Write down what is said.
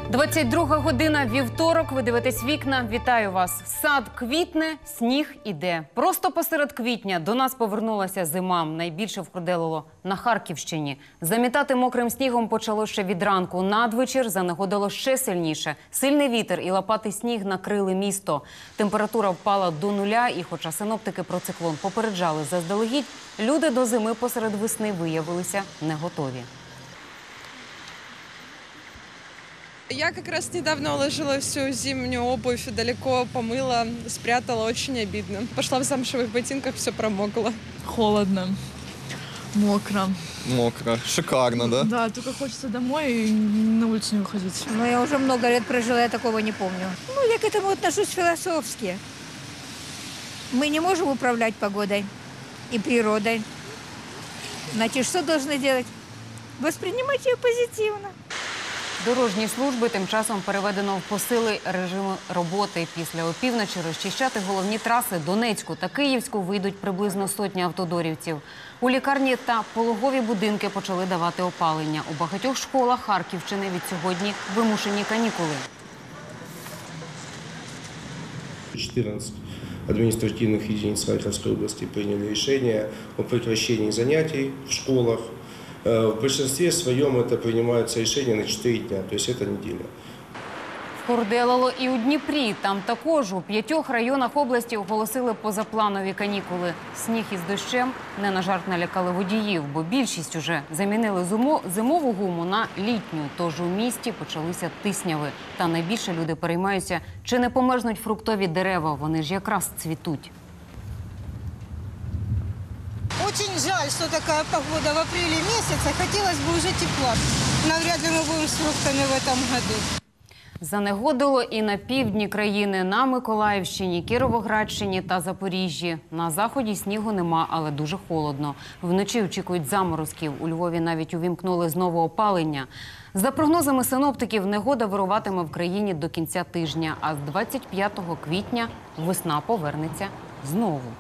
22 година, вівторок, ви дивитесь вікна. Вітаю вас. Сад квітне, сніг іде. Просто посеред квітня до нас повернулася зима. Найбільше вкурделило на Харківщині. Замітати мокрим снігом почало ще від ранку. Надвечір занегодило ще сильніше. Сильний вітер і лопатий сніг накрили місто. Температура впала до нуля, і хоча синоптики про циклон попереджали заздалегідь, люди до зими посеред весни виявилися не готові. Я как раз недавно уложила всю зимнюю обувь, далеко помыла, спрятала, очень обидно. Пошла в замшевых ботинках, все промокло. Холодно, мокро. Мокро. Шикарно, да? Да, только хочется домой и на улицу не выходить. Но я уже много лет прожила, я такого не помню. Ну, я к этому отношусь философски. Мы не можем управлять погодой и природой. Значит, что должны делать? Воспринимать ее позитивно. Дорожні служби тим часом переведено в посилий режим роботи. Після опівночі розчищати головні траси Донецьку та Київську вийдуть приблизно сотні автодорівців. У лікарні та пологові будинки почали давати опалення. У багатьох школах Харківщини від сьогодні вимушені канікули. 14 административных единиц Харьковской области приняли решение о прекращении занятий в школах. В большинстве своем это принимаются решения на 4 дня, то есть это неделя. Вкурделило і у Дніпрі. Там також у 5 районах області оголосили позапланові канікули. Сніг із дощем не на жарт налякали водіїв, бо більшість уже замінили зимову гуму на літню. Тож у місті почалися тисняви. Та найбільше люди переймаються, чи не померзнуть фруктові дерева. Вони ж якраз цвітуть. Очень жаль, что такая погода в апреле месяце. Хотелось бы уже тепла. Навряд ли мы будем с фруктами в этом году. Занегодило і на півдні країни, на Миколаївщині, Кіровоградщині та Запоріжжі. На заході снігу нема, але дуже холодно. Вночі очікують заморозків. У Львові навіть увімкнули знову опалення. За прогнозами синоптиків, негода вируватиме в країні до кінця тижня, а з 25 квітня весна повернеться знову.